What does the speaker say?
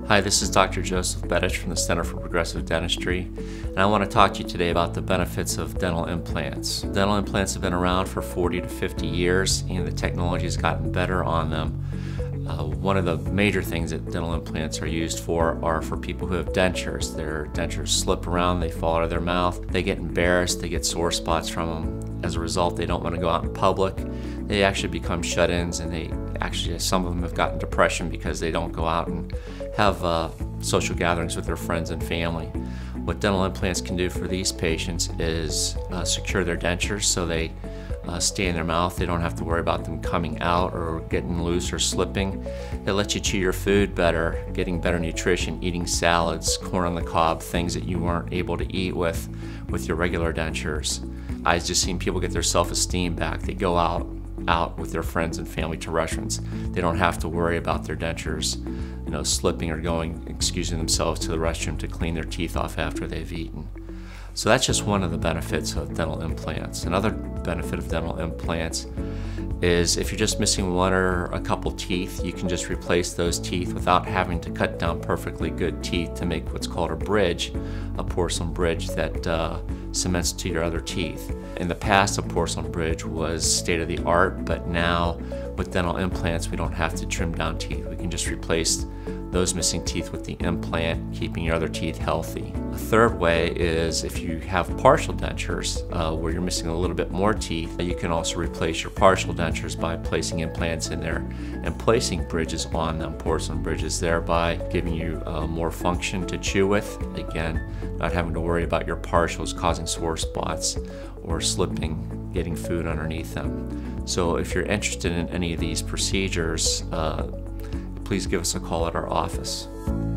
Hi, this is Dr. Joseph Bedich from the Center for Progressive Dentistry, and I want to talk to you today about the benefits of dental implants. Dental implants have been around for 40 to 50 years, and the technology has gotten better on them. One of the major things that dental implants are used for are for people who have dentures. Their dentures slip around, they fall out of their mouth, they get embarrassed, they get sore spots from them. As a result, they don't want to go out in public. They actually become shut-ins, and some of them have gotten depression because they don't go out and have social gatherings with their friends and family. What dental implants can do for these patients is secure their dentures so they stay in their mouth. They don't have to worry about them coming out or getting loose or slipping. It lets you chew your food better, getting better nutrition, eating salads, corn on the cob, things that you weren't able to eat with your regular dentures. I've just seen people get their self-esteem back. They go out with their friends and family to restaurants. They don't have to worry about their dentures, slipping or excusing themselves to the restroom to clean their teeth off after they've eaten. So that's just one of the benefits of dental implants. Another benefit of dental implants is if you're just missing one or a couple teeth, you can just replace those teeth without having to cut down perfectly good teeth to make what's called a bridge, a porcelain bridge that cements to your other teeth. In the past, a porcelain bridge was state-of-the-art, but now with dental implants, we don't have to trim down teeth. We can just replace those missing teeth with the implant, keeping your other teeth healthy. A third way is if you have partial dentures where you're missing a little bit more teeth, you can also replace your partial dentures by placing implants in there and placing bridges on them, porcelain bridges, thereby giving you more function to chew with. Again, not having to worry about your partials causing sore spots or slipping, getting food underneath them. So if you're interested in any of these procedures, please give us a call at our office.